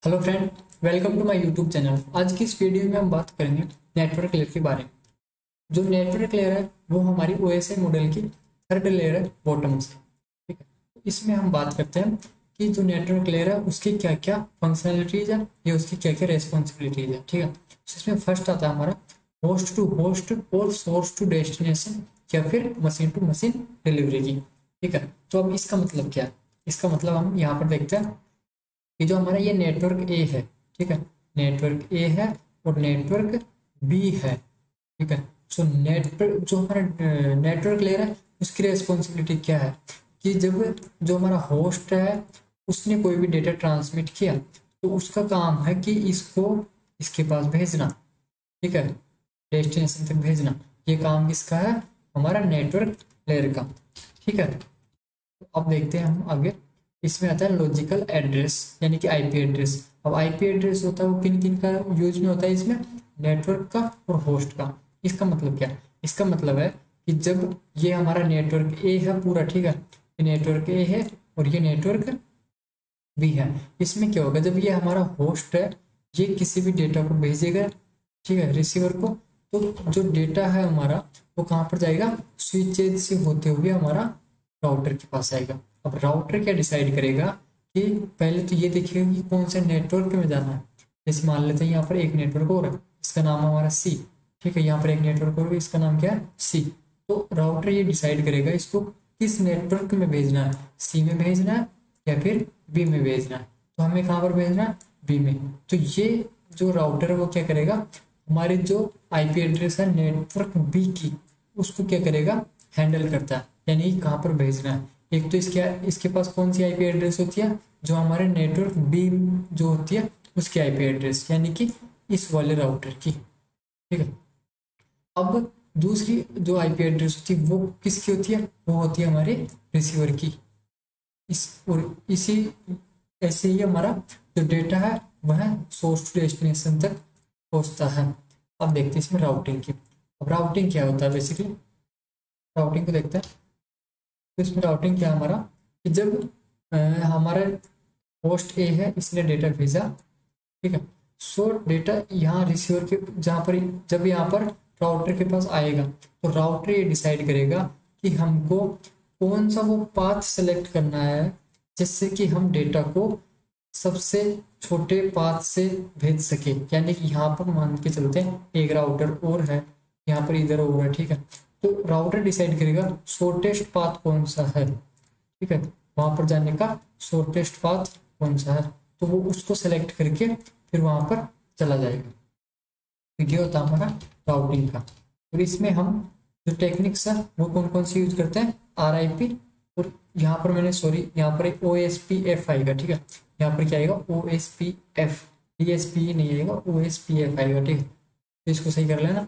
Hello friend, welcome to my YouTube channel. आज की इस वीडियो में हम बात करेंगे नेटवर्क लेयर के बारे में। जो नेटवर्क लेयर है वो हमारी ओएसआई मॉडल की थर्ड लेयर है बॉटम से। ठीक है, तो इसमें हम बात करते हैं कि जो नेटवर्क लेयर है उसकी क्या क्या फंक्शनलिटीज है या उसकी क्या क्या रेस्पॉन्सिबिलिटीज है। ठीक है, तो इसमें फर्स्ट आता है हमारा होस्ट टू होस्ट और सोर्स टू डेस्टिनेशन या फिर मशीन टू मशीन डिलीवरी की। ठीक है, तो अब इसका मतलब क्या है? इसका मतलब हम यहाँ पर देखते हैं कि जो हमारा ये नेटवर्क ए है। ठीक है, नेटवर्क ए है और नेटवर्क बी है। ठीक है, सो नेटवर्क जो हमारा नेटवर्क लेयर है उसकी रेस्पॉन्सिबिलिटी क्या है कि जब जो हमारा होस्ट है उसने कोई भी डेटा ट्रांसमिट किया तो उसका काम है कि इसको इसके पास भेजना। ठीक है, डेस्टिनेशन तक भेजना। ये काम किसका है? हमारा नेटवर्क लेयर का। ठीक है, तो अब देखते हैं हम आगे। इसमें आता है लॉजिकल एड्रेस यानी कि आईपी एड्रेस। अब आईपी एड्रेस होता है वो किन किन का यूज में होता है इसमें? नेटवर्क का और होस्ट का। इसका मतलब क्या है? इसका मतलब है कि जब ये हमारा नेटवर्क ए है पूरा, ठीक है, ये नेटवर्क ए है और ये नेटवर्क बी है। इसमें क्या होगा, जब ये हमारा होस्ट है ये किसी भी डेटा को भेजेगा, ठीक है, रिसीवर को, तो जो डेटा है हमारा वो कहाँ पर जाएगा? स्विचेज से होते हुए हमारा राउटर के पास आएगा। अब राउटर क्या डिसाइड करेगा कि पहले तो ये देखिएगा कि कौन से नेटवर्क में जाना है। जैसे मान लेते हैं यहाँ पर एक नेटवर्क और है, इसका नाम है हमारा सी। ठीक है, यहाँ पर एक नेटवर्क और है, इसका नाम क्या है? सी। तो राउटर ये डिसाइड करेगा इसको किस नेटवर्क में भेजना है, सी में भेजना है या फिर बी में भेजना है। तो हमें कहाँ पर भेजना है? बी में। तो ये जो राउटर है वो क्या करेगा, हमारे जो आईपी एड्रेस है नेटवर्क बी की उसको क्या करेगा? हैंडल करता है, यानी कहाँ पर भेजना है। एक तो इसके पास कौन सी आईपी एड्रेस होती है? जो हमारे नेटवर्क बी जो होती है उसकी आईपी एड्रेस, यानी कि इस वाले राउटर की। ठीक है, अब दूसरी जो आईपी एड्रेस होती है वो किसकी होती है? वो होती है हमारे रिसीवर की। इस और इसी ऐसे ही हमारा जो डेटा है वह सोर्स टू डेस्टिनेशन तक पहुंचता है। अब देखते हैं इसमें राउटिंग की। अब राउटिंग क्या होता है? बेसिकली राउटिंग को देखते हैं। तो इसमें राउटिंग क्या है हमारा कि जब हमारा होस्ट ए है, इसने डेटा भेजा, ठीक है, सो डेटा यहाँ रिसीवर के जहाँ पर जब यहाँ पर राउटर के पास आएगा तो राउटर ये डिसाइड करेगा कि हमको कौन सा वो पाथ सेलेक्ट करना है जिससे कि हम डेटा को सबसे छोटे पाथ से भेज सके। यानी कि यहाँ पर मान के चलते हैं एक राउटर और है, यहाँ पर इधर और है। ठीक है, तो राउटर डिसाइड करेगा शॉर्टेस्ट पाथ कौन सा है। ठीक है, वहां पर जाने का शॉर्टेस्ट पाथ कौन सा है, तो वो उसको सेलेक्ट करके फिर वहां पर चला जाएगा। तो ये होता है हमारा राउटिंग का। और इसमें हम जो टेक्निक्स है वो कौन कौन सी यूज करते हैं? RIP, और यहाँ पर मैंने सॉरी यहाँ पर एक OSPF आएगा। ठीक है, यहाँ पर क्या आएगा? OSPF, DSP नहीं आएगा, OSPF आएगा। ठीक है, तो इसको सही कर लेना।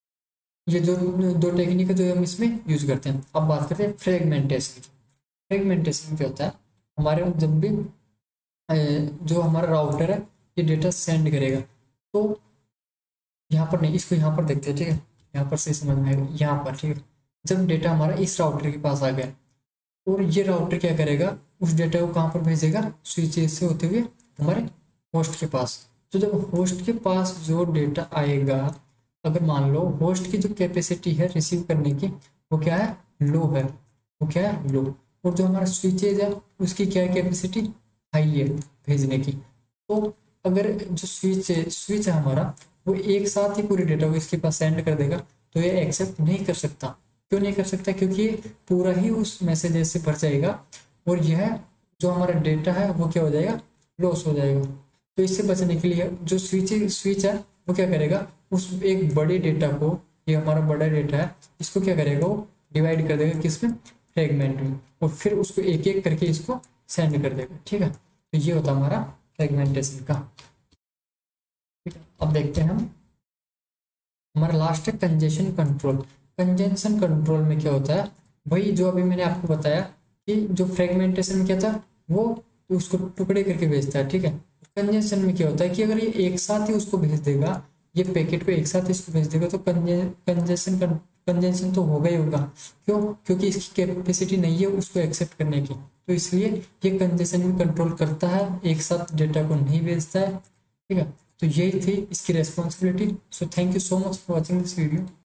ये जो दो टेक्निक है जो हम इसमें यूज करते हैं। अब बात करते हैं फ्रेगमेंटेशन की। फ्रेगमेंटेशन क्या होता है? हमारे जब भी जो हमारा राउटर है ये डेटा सेंड करेगा, तो यहाँ पर नहीं, इसको यहाँ पर देखते हैं। ठीक है, यहाँ पर से समझ में आएगा यहाँ पर। ठीक है, जब डेटा हमारा इस राउटर के पास आ गया और ये राउटर क्या करेगा? उस डेटा को कहाँ पर भेजेगा? स्विचेज से होते हुए हमारे होस्ट के पास। तो जब होस्ट के पास जो डेटा आएगा, अगर मान लो होस्ट की जो कैपेसिटी है रिसीव करने की वो क्या है? लो है। वो क्या है? लो। और जो हमारा स्विचेज है उसकी क्या है? कैपेसिटी हाई है भेजने की। तो अगर जो स्विच है हमारा वो एक साथ ही पूरे डेटा को इसके पास सेंड कर देगा तो ये एक्सेप्ट नहीं कर सकता। क्यों नहीं कर सकता? क्योंकि ये पूरा ही उस मैसेजेस से भर जाएगा और यह जो हमारा डेटा है वो क्या हो जाएगा? लॉस हो जाएगा। तो इससे बचने के लिए जो स्विच है वो क्या करेगा? उस एक बड़े डेटा को, ये हमारा बड़ा डेटा है, इसको क्या करेगा? वो डिवाइड कर देगा किसमें? फ्रेगमेंट में, और फिर उसको एक एक करके इसको सेंड कर देगा। ठीक है, तो ये होता है हमारा फ्रेगमेंटेशन का। ठीक है, अब देखते हैं हम हमारा लास्ट है कंजेशन कंट्रोल। कंजेशन कंट्रोल में क्या होता है? वही जो अभी मैंने आपको बताया कि जो फ्रेगमेंटेशन में क्या था वो उसको टुकड़े करके भेजता है। ठीक है, कंजेशन में क्या होता है कि अगर ये एक साथ ही उसको भेज देगा, ये पैकेट को एक साथ इसको भेज देगा तो कंजेशन तो होगा ही होगा। क्यों? क्योंकि इसकी कैपेसिटी नहीं है उसको एक्सेप्ट करने की। तो इसलिए ये कंजेशन भी कंट्रोल करता है, एक साथ डेटा को नहीं भेजता है। ठीक है, तो यही थी इसकी responsibility. So thank you so much for watching this video.